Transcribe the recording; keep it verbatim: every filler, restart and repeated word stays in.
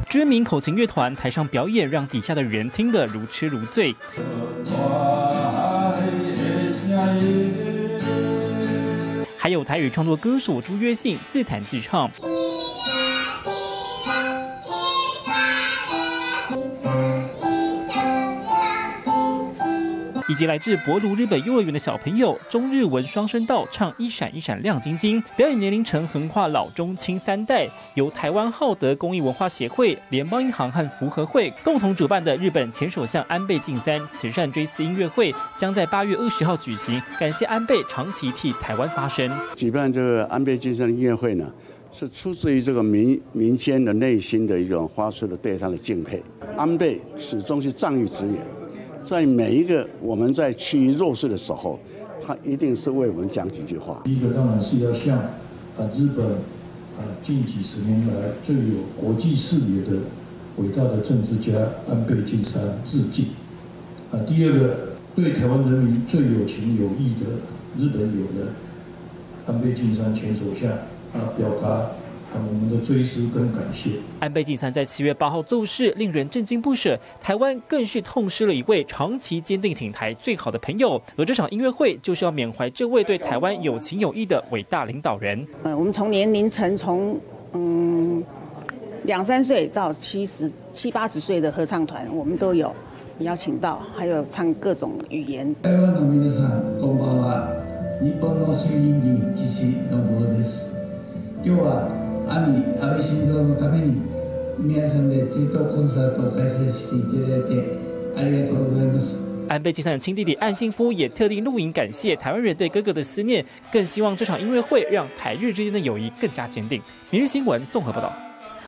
知名口琴乐团台上表演，让底下的人听得如痴如醉。还有台语创作歌手朱约信自弹自唱。以及来自博读日本幼儿园的小朋友，中日文双声道唱《一闪一闪亮晶晶》，表演年龄层横跨老中青三代。由台湾浩德公益文化协会、联邦银行和福和会共同主办的日本前首相安倍晋三慈善追思音乐会，将在八月二十号举行，感谢安倍长期替台湾发声。 举办这个安倍晋三的音乐会呢，是出自于这个民民间的内心的一种发出的对他的敬佩。安倍始终是仗义执言。在每一个我们在趋于弱势的时候，他一定是为我们讲几句话。 第一个当然是要向啊日本啊近几十年来最有国际视野的伟大的政治家安倍晋三致敬。啊，第二个对台湾人民最有情有义的日本友人安倍晋三前首相啊表达。我们的追思跟感谢。 安倍晋三在七月八号奏事，令人震惊不舍。台湾更是痛失了一位长期坚定挺台最好的朋友。而这场音乐会就是要缅怀这位对台湾有情有义的伟大领导人。 呃，我们从年龄层从嗯两三岁到七十七八十岁的合唱团，我们都有邀请到，还有唱各种语言。 台湾の皆さん、こんばんは。日本の衆議院議士信夫です。今日は兄安倍晋三のために皆さんで追悼コンサートを開催していただいてありがとうございます。 安倍晋三的亲弟弟岸信夫也特地录影感谢台湾人对哥哥的思念，更希望这场音乐会让台日之间的友谊更加坚定。每日新闻综合报道。